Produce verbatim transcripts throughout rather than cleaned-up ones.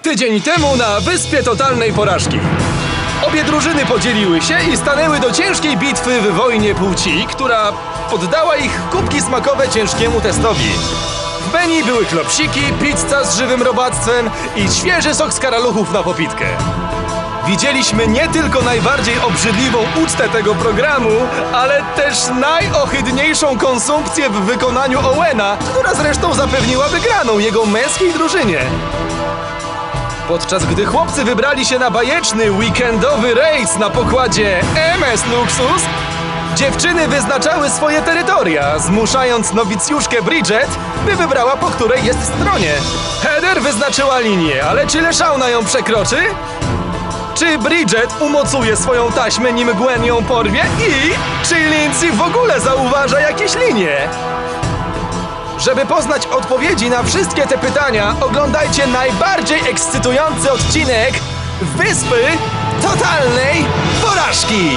Tydzień temu na Wyspie Totalnej Porażki. Obie drużyny podzieliły się i stanęły do ciężkiej bitwy w wojnie płci, która poddała ich kubki smakowe ciężkiemu testowi. W Beni były klopsiki, pizza z żywym robactwem i świeży sok z karaluchów na popitkę. Widzieliśmy nie tylko najbardziej obrzydliwą ucztę tego programu, ale też najohydniejszą konsumpcję w wykonaniu Owena, która zresztą zapewniła wygraną jego męskiej drużynie. Podczas gdy chłopcy wybrali się na bajeczny weekendowy rejs na pokładzie M S Luxus, dziewczyny wyznaczały swoje terytoria, zmuszając nowicjuszkę Bridget, by wybrała, po której jest stronie. Heather wyznaczyła linię, ale czy Leszauna ją przekroczy? Czy Bridget umocuje swoją taśmę, nim Gwen ją porwie? I czy Lindsay w ogóle zauważa jakieś linie? Żeby poznać odpowiedzi na wszystkie te pytania, oglądajcie najbardziej ekscytujący odcinek Wyspy Totalnej Porażki!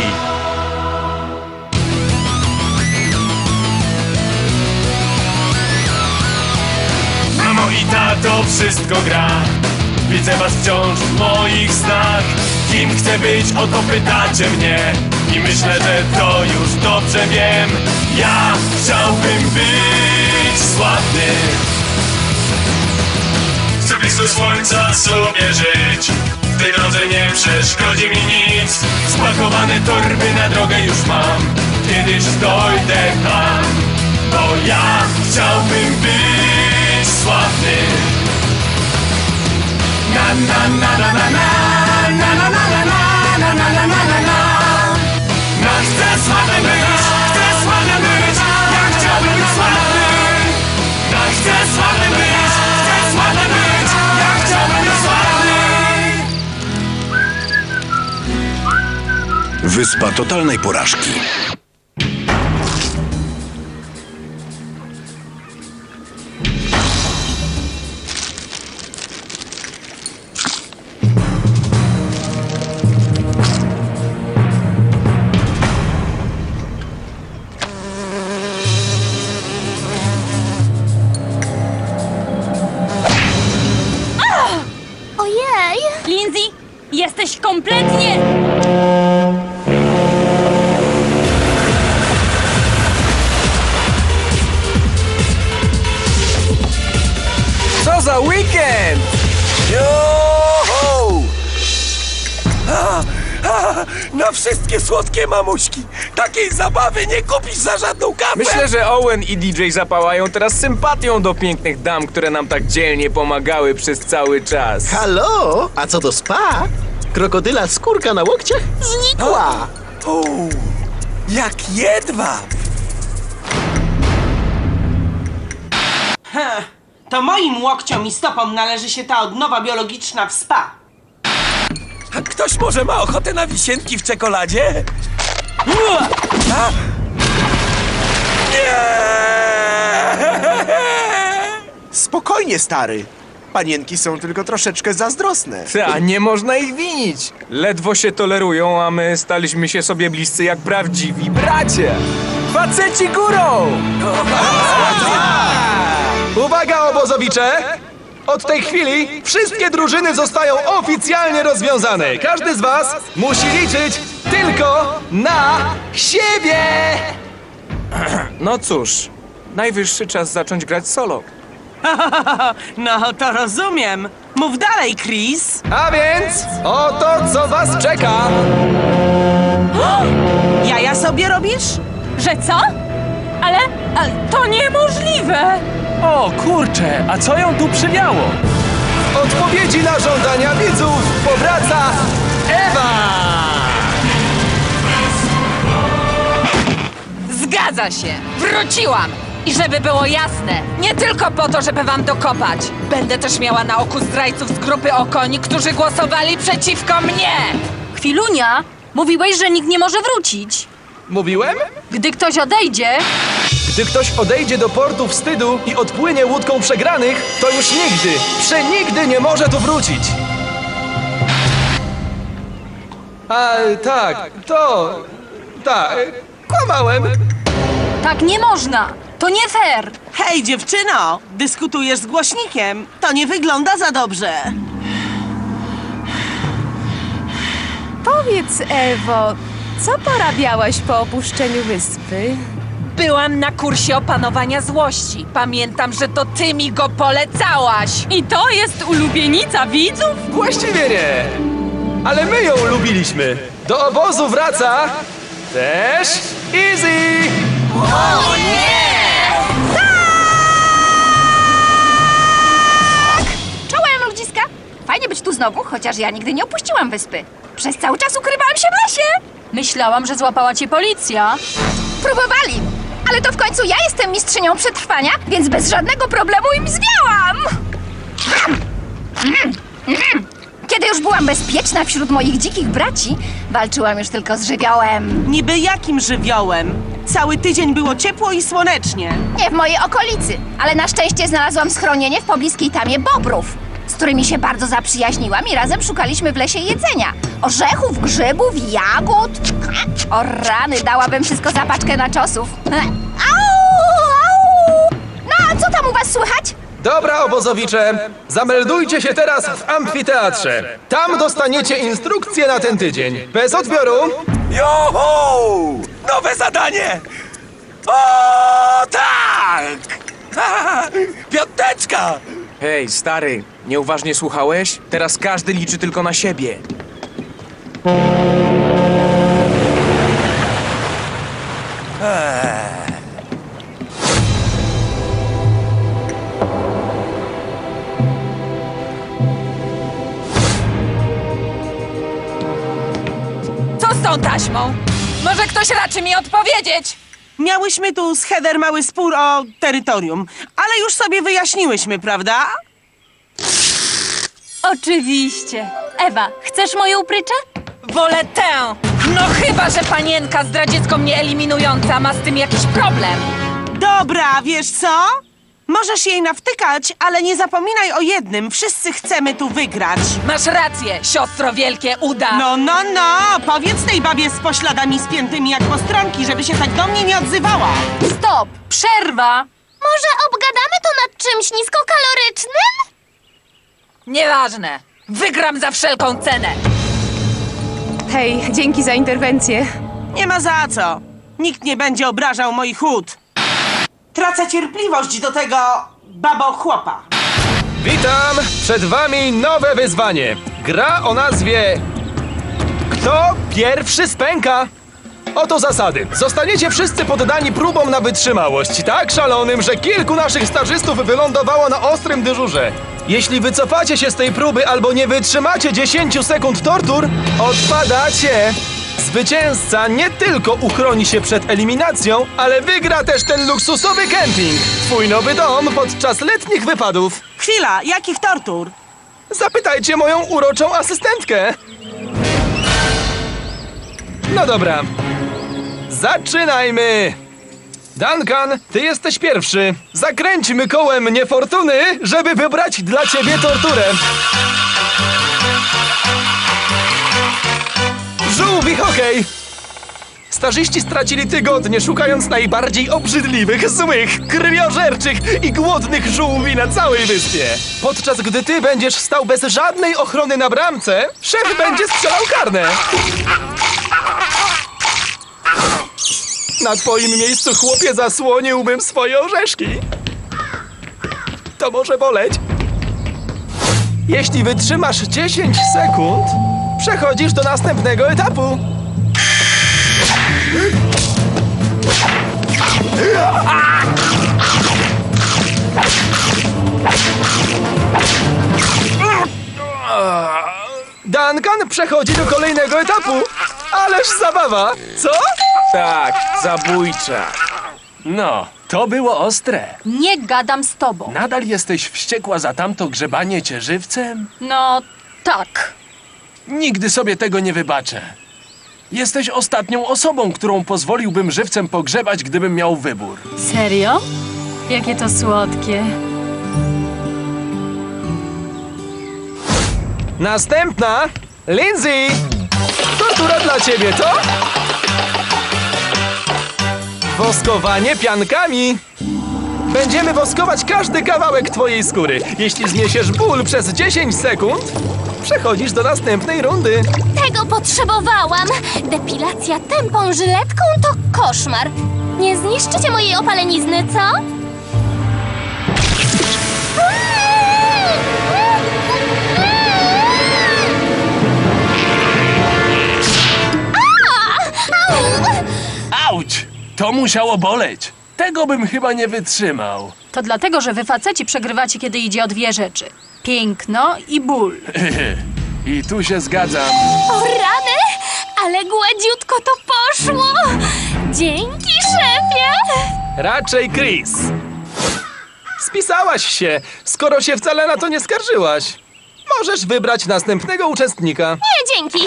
Mamo i tato, wszystko gra. Widzę was wciąż w moich snach. Kim chcę być, o to pytacie mnie. I myślę, że to już dobrze wiem. Ja chciałbym być sławny. Chcę blisko słońca sobie żyć. W tej drodze nie przeszkodzi mi nic. Spakowane torby na drogę już mam. Kiedyś dojdę tam. Bo ja chciałbym być sławny. Na na na na na na na na na na na na na na na na. Na chcę sławny być, chcę sławny być, ja chciałbym być sławny. Na chcę sławny być, chcę sławny być, ja chciałbym być sławny. Wyspa Totalnej Porażki. Lindsay, jesteś kompletnie... Co za weekend! Joho! A, a, na wszystkie słodkie mamuśki! Takiej zabawy nie kupisz za żadną kawę! Myślę, że Owen i D J zapałają teraz sympatią do pięknych dam, które nam tak dzielnie pomagały przez cały czas. Halo? A co do spa? Krokodyla skórka na łokciach znikła! O, jak jedwab! Heh, to moim łokciom i stopom należy się ta odnowa biologiczna w spa. A ktoś może ma ochotę na wisienki w czekoladzie? Ua! A? Nie! Spokojnie, stary. Panienki są tylko troszeczkę zazdrosne. Ta, nie można ich winić. Ledwo się tolerują, a my staliśmy się sobie bliscy jak prawdziwi bracia. Faceci górą! Uwaga, obozowicze! Od tej chwili wszystkie drużyny zostają oficjalnie rozwiązane. Każdy z was musi liczyć tylko na siebie! No cóż, najwyższy czas zacząć grać solo. No to rozumiem. Mów dalej, Chris. A więc oto, co was czeka! Jaja sobie robisz? Że co? Ale, ale to niemożliwe! O kurczę, a co ją tu przywiało? W odpowiedzi na żądania widzów powraca Ewa! Zgadza się! Wróciłam! I żeby było jasne, nie tylko po to, żeby wam dokopać. Będę też miała na oku zdrajców z grupy Okoni, którzy głosowali przeciwko mnie! Chwilunia, mówiłeś, że nikt nie może wrócić. Mówiłem? Gdy ktoś odejdzie... Gdy ktoś odejdzie do portu wstydu i odpłynie łódką przegranych, to już nigdy, przenigdy nie może tu wrócić. A tak, to... tak, kłamałem. Tak nie można! To nie fair! Hej, dziewczyno! Dyskutujesz z głośnikiem. To nie wygląda za dobrze. Powiedz, Ewo, co porabiałaś po opuszczeniu wyspy? Byłam na kursie opanowania złości. Pamiętam, że to ty mi go polecałaś. I to jest ulubienica widzów? Właściwie nie. Ale my ją lubiliśmy. Do obozu wraca... też Easy! O nie! Czołem, ludziska! Fajnie być tu znowu, chociaż ja nigdy nie opuściłam wyspy. Przez cały czas ukrywałam się w lesie. Myślałam, że złapała cię policja. Próbowali, ale to w końcu ja jestem mistrzynią przetrwania, więc bez żadnego problemu im zwiałam. Kiedy już byłam bezpieczna wśród moich dzikich braci, walczyłam już tylko z żywiołem. Niby jakim żywiołem? Cały tydzień było ciepło i słonecznie. Nie w mojej okolicy, ale na szczęście znalazłam schronienie w pobliskiej tamie bobrów, z którymi się bardzo zaprzyjaźniłam i razem szukaliśmy w lesie jedzenia. Orzechów, grzybów, jagód. O rany, dałabym wszystko za paczkę naczosów. Au, au. No, a co tam u was słychać? Dobra, obozowicze, zameldujcie się teraz w amfiteatrze. Tam dostaniecie instrukcje na ten tydzień. Bez odbioru. Joho! Nowe zadanie! O tak! Piąteczka! Hej, stary, nieuważnie słuchałeś? Teraz każdy liczy tylko na siebie. Co z tą taśmą? Może ktoś raczy mi odpowiedzieć? Miałyśmy tu z Heather mały spór o terytorium, ale już sobie wyjaśniłyśmy, prawda? Oczywiście. Ewa, chcesz moją pryczę? Wolę tę! No chyba, że panienka zdradziecko mnie eliminująca ma z tym jakiś problem. Dobra, wiesz co? Możesz jej nawtykać, ale nie zapominaj o jednym. Wszyscy chcemy tu wygrać. Masz rację, siostro wielkie uda. No, no, no! Powiedz tej babie z pośladami spiętymi jak postronki, żeby się tak do mnie nie odzywała. Stop! Przerwa! Może obgadamy to nad czymś niskokalorycznym? Nieważne. Wygram za wszelką cenę. Hej, dzięki za interwencję. Nie ma za co. Nikt nie będzie obrażał moich ud. Tracę cierpliwość do tego babo chłopa. Witam! Przed wami nowe wyzwanie. Gra o nazwie... Kto pierwszy spęka? Oto zasady. Zostaniecie wszyscy poddani próbom na wytrzymałość, tak szalonym, że kilku naszych stażystów wylądowało na ostrym dyżurze. Jeśli wycofacie się z tej próby albo nie wytrzymacie dziesięciu sekund tortur, odpadacie. Zwycięzca nie tylko uchroni się przed eliminacją, ale wygra też ten luksusowy kemping. Twój nowy dom podczas letnich wypadów. Chwila, jakich tortur? Zapytajcie moją uroczą asystentkę. No dobra. Zaczynajmy! Duncan, ty jesteś pierwszy. Zakręćmy kołem niefortuny, żeby wybrać dla ciebie torturę. Żółwi hokej! Stażyści stracili tygodnie, szukając najbardziej obrzydliwych, złych, krwiożerczych i głodnych żółwi na całej wyspie. Podczas gdy ty będziesz stał bez żadnej ochrony na bramce, szef będzie strzelał karne. Na twoim miejscu, chłopie, zasłoniłbym swoje orzeszki. To może boleć. Jeśli wytrzymasz dziesięć sekund, przechodzisz do następnego etapu. Duncan przechodzi do kolejnego etapu. Ależ zabawa, co? Tak, zabójcza. No, to było ostre. Nie gadam z tobą. Nadal jesteś wściekła za tamto grzebanie cię żywcem? No, tak. Nigdy sobie tego nie wybaczę. Jesteś ostatnią osobą, którą pozwoliłbym żywcem pogrzebać, gdybym miał wybór. Serio? Jakie to słodkie. Następna, Lindsay. Tortura dla ciebie, to? Woskowanie piankami. Będziemy woskować każdy kawałek twojej skóry. Jeśli zniesiesz ból przez dziesięć sekund, przechodzisz do następnej rundy. Tego potrzebowałam! Depilacja tępą żyletką to koszmar. Nie zniszczycie mojej opalenizny, co? Auć! To musiało boleć. Tego bym chyba nie wytrzymał. To dlatego, że wy faceci przegrywacie, kiedy idzie o dwie rzeczy. Piękno i ból. I tu się zgadzam. O rany! Ale gładziutko to poszło! Dzięki, szefie! Raczej Chris. Spisałaś się, skoro się wcale na to nie skarżyłaś. Możesz wybrać następnego uczestnika. Nie, dzięki!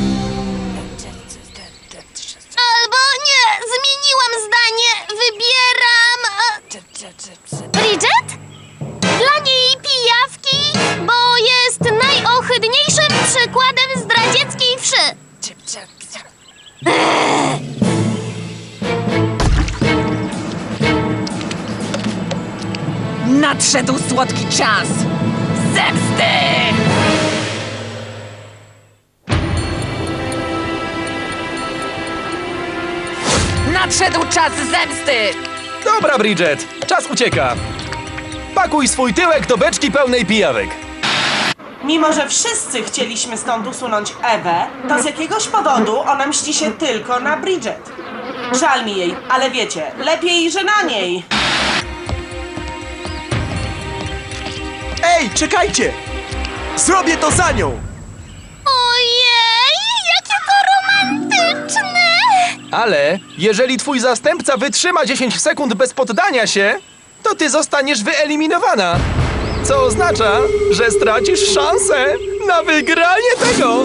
Albo nie, zmieniłam zdanie. Wybieram... e, Bridget? Dla niej pijawki, bo jest najohydniejszym przykładem zdradzieckiej wszy. Nadszedł słodki czas zemsty! Nadszedł czas zemsty! Dobra, Bridget, czas ucieka. Pakuj swój tyłek do beczki pełnej pijawek. Mimo że wszyscy chcieliśmy stąd usunąć Ewę, to z jakiegoś powodu ona mści się tylko na Bridget. Żal mi jej, ale wiecie, lepiej, że na niej. Ej, czekajcie! Zrobię to za nią! Ojej, jakie to romantyczne! Ale jeżeli twój zastępca wytrzyma dziesięć sekund bez poddania się, to ty zostaniesz wyeliminowana. Co oznacza, że stracisz szansę na wygranie tego.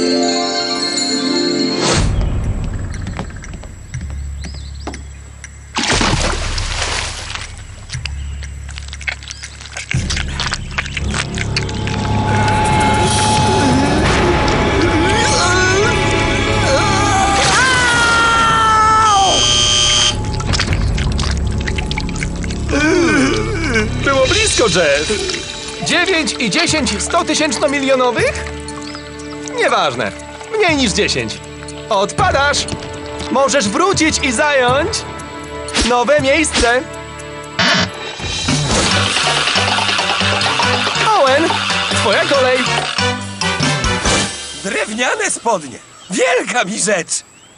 Było blisko, Jeff. dziewięć i dziesięć stotysięcznomilionowych? Nieważne. Mniej niż dziesięć. Odpadasz. Możesz wrócić i zająć nowe miejsce. Owen, twoja kolej. Drewniane spodnie. Wielka mi rzecz.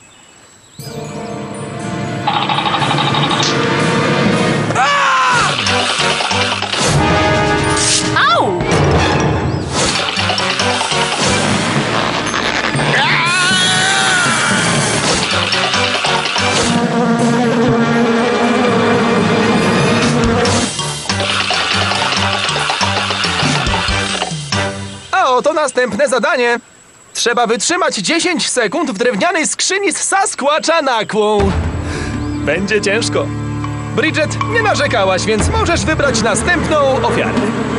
Au! A oto następne zadanie. Trzeba wytrzymać dziesięć sekund w drewnianej skrzyni z Sasquatcha nakłą. Będzie ciężko. Bridget, nie narzekałaś, więc możesz wybrać następną ofiarę.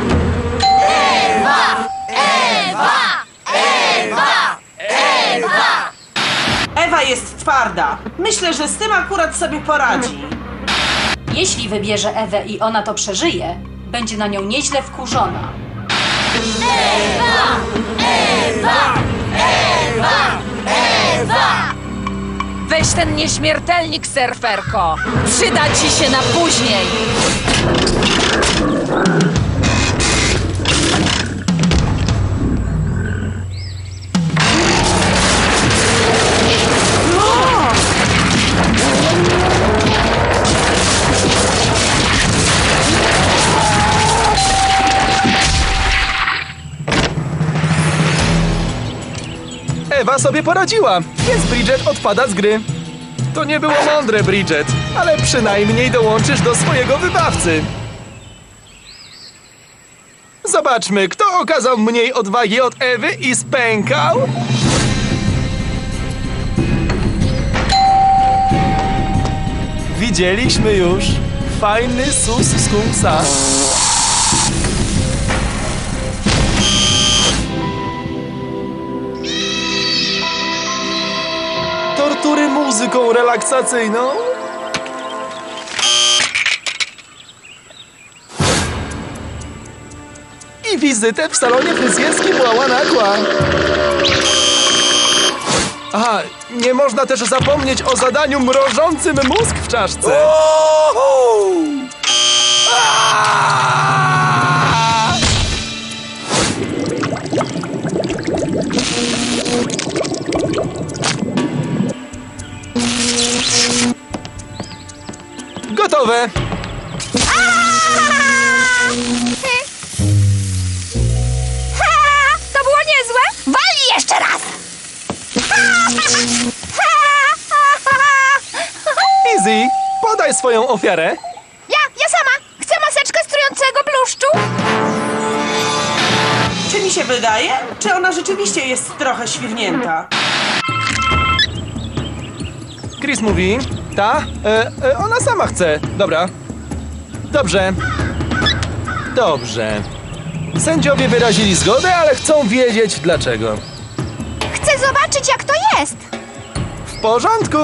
Ewa! Ewa! Ewa! Ewa! Ewa jest twarda. Myślę, że z tym akurat sobie poradzi. Jeśli wybierze Ewę i ona to przeżyje, będzie na nią nieźle wkurzona. Ewa! Ewa! Ewa! Ewa! Weź ten nieśmiertelnik, surferko! Przyda ci się na później! Ewa sobie poradziła, więc Bridget odpada z gry. To nie było mądre, Bridget, ale przynajmniej dołączysz do swojego wybawcy. Zobaczmy, kto okazał mniej odwagi od Ewy i spękał. Widzieliśmy już fajny sus skunksa. Tortury muzyką relaksacyjną? wizytę w salonie fryzjerskim Łała Nakła. Aha, nie można też zapomnieć o zadaniu mrożącym mózg w czaszce. Gotowe! To było niezłe! Wali jeszcze raz! Easy, podaj swoją ofiarę. Ja, ja sama! Chcę maseczkę strującego bluszczu! Czy mi się wydaje? Czy ona rzeczywiście jest trochę świrnięta? Chris mówi, ta? E, e, ona sama chce. Dobra. Dobrze. Dobrze. Sędziowie wyrazili zgodę, ale chcą wiedzieć dlaczego. Chcę zobaczyć, jak to jest! W porządku.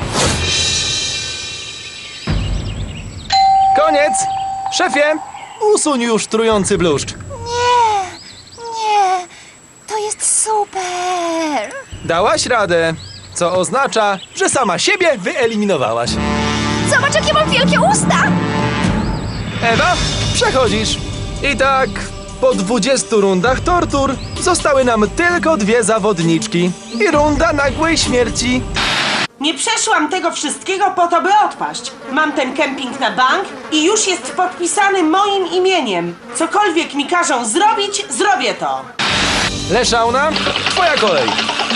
Koniec. Szefie, usuń już trujący bluszcz. Nie, nie, to jest super! Dałaś radę, co oznacza, że sama siebie wyeliminowałaś. Zobacz, jakie mam wielkie usta! Ewa, przechodzisz. I tak, po dwudziestu rundach tortur zostały nam tylko dwie zawodniczki i runda nagłej śmierci. Nie przeszłam tego wszystkiego po to, by odpaść. Mam ten kemping na bank i już jest podpisany moim imieniem. Cokolwiek mi każą zrobić, zrobię to. Leszauna, twoja kolej.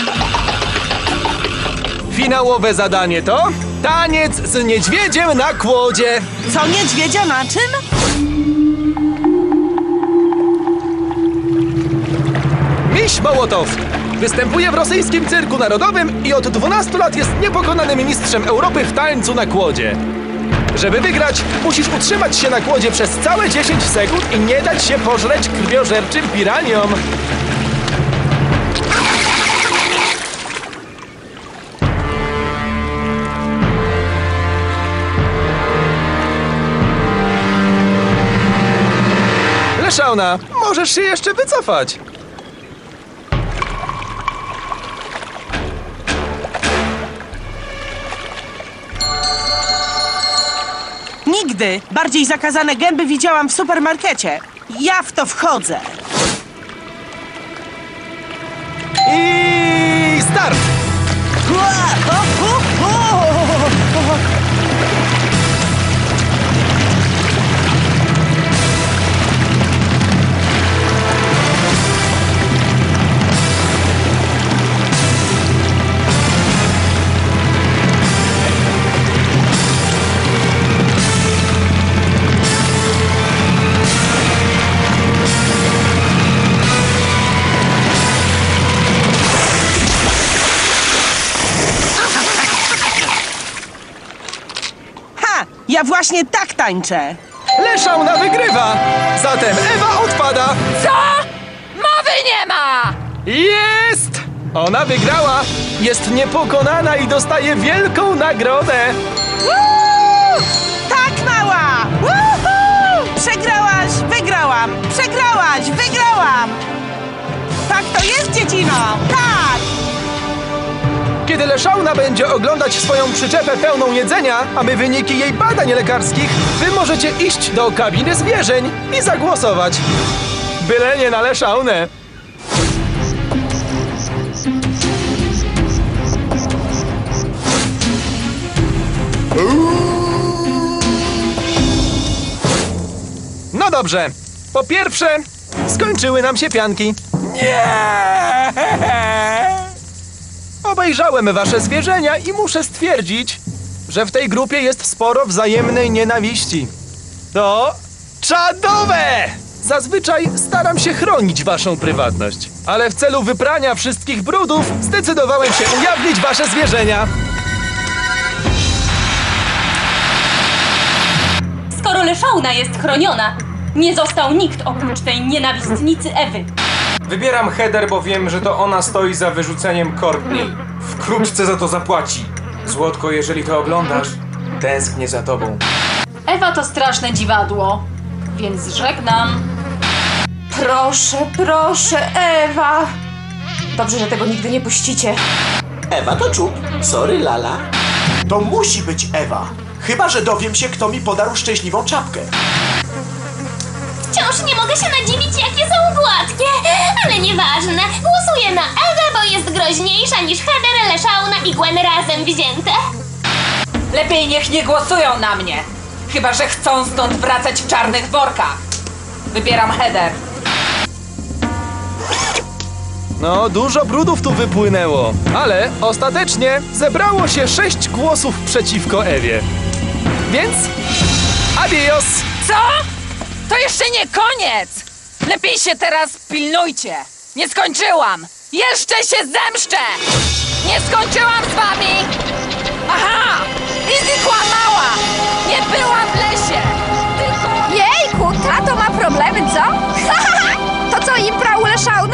Finałowe zadanie to taniec z niedźwiedziem na kłodzie. Co niedźwiedzia na czym? Miś Mołotow występuje w rosyjskim cyrku narodowym i od dwunastu lat jest niepokonanym mistrzem Europy w tańcu na kłodzie. Żeby wygrać, musisz utrzymać się na kłodzie przez całe dziesięć sekund i nie dać się pożreć krwiożerczym piraniom. Leszauna, możesz się jeszcze wycofać. Nigdy bardziej zakazane gęby widziałam w supermarkecie. Ja w to wchodzę. I start! Ja właśnie tak tańczę. Leszauna wygrywa! Zatem Ewa odpada! Co? Mowy nie ma! Jest! Ona wygrała! Jest niepokonana i dostaje wielką nagrodę! Woo! Tak, mała! Woohoo! Przegrałaś, wygrałam! Przegrałaś, wygrałam! Tak to jest, dziecino! Tak! Kiedy Leszauna będzie oglądać swoją przyczepę pełną jedzenia, a my wyniki jej badań lekarskich, wy możecie iść do kabiny zwierzeń i zagłosować. Byle nie na Leszaunę. No dobrze. Po pierwsze, skończyły nam się pianki. Nie! Obejrzałem wasze zwierzenia i muszę stwierdzić, że w tej grupie jest sporo wzajemnej nienawiści. To czadowe! Zazwyczaj staram się chronić waszą prywatność, ale w celu wyprania wszystkich brudów zdecydowałem się ujawnić wasze zwierzenia. Skoro Leszauna jest chroniona, nie został nikt oprócz tej nienawistnicy Ewy. Wybieram Heather, bo wiem, że to ona stoi za wyrzuceniem Courtney. Wkrótce za to zapłaci. Złotko, jeżeli to oglądasz, tęsknię za tobą. Ewa to straszne dziwadło, więc żegnam. Proszę, proszę, Ewa. Dobrze, że tego nigdy nie puścicie. Ewa to czub. Sorry, Lala. To musi być Ewa. Chyba że dowiem się, kto mi podarł szczęśliwą czapkę. Wciąż nie mogę się nadziwić, jakie są gładkie. Ale nieważne. Głosuję na Ewę, bo jest groźniejsza niż Heather, Leszauna i Gwen razem wzięte. Lepiej niech nie głosują na mnie. Chyba że chcą stąd wracać w czarnych workach. Wybieram Heather. No, dużo brudów tu wypłynęło, ale ostatecznie zebrało się sześć głosów przeciwko Ewie. Więc adios! Co? To jeszcze nie koniec! Lepiej się teraz pilnujcie! Nie skończyłam! Jeszcze się zemszczę! Nie skończyłam z wami! Aha! Izzy kłamała! Nie byłam w lesie! Tylko... Jejku, tato ma problemy, co? To co, impra u Leszauny?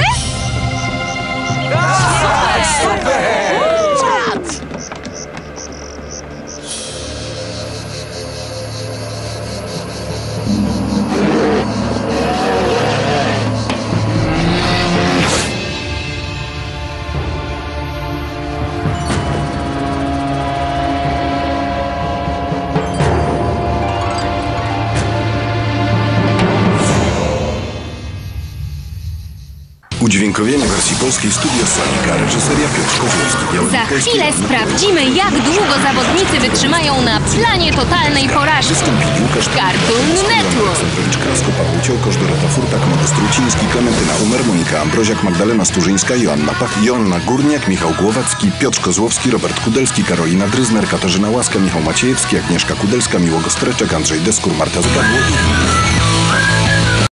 Udźwiękowienie wersji polskiej Studio Sonika, reżyseria Piotr Kozłowski. Za chwilę sprawdzimy, jak długo zawodnicy wytrzymają na planie totalnej porażki. Cartoon Network. Krasko, Paweł Ciołkosz, Dorota Furtak, Modest Truciński, Klementyna Umer, Monika Ambroziak, Magdalena Sturzyńska, Joanna Pach, Joanna Górniak, Michał Głowacki, Piotr Kozłowski, Robert Kudelski, Karolina Dryzner, Katarzyna Łaska, Michał Maciejewski, Agnieszka Kudelska, Miłogo Streczek, Andrzej Deskur, Marta Zgadło i inni.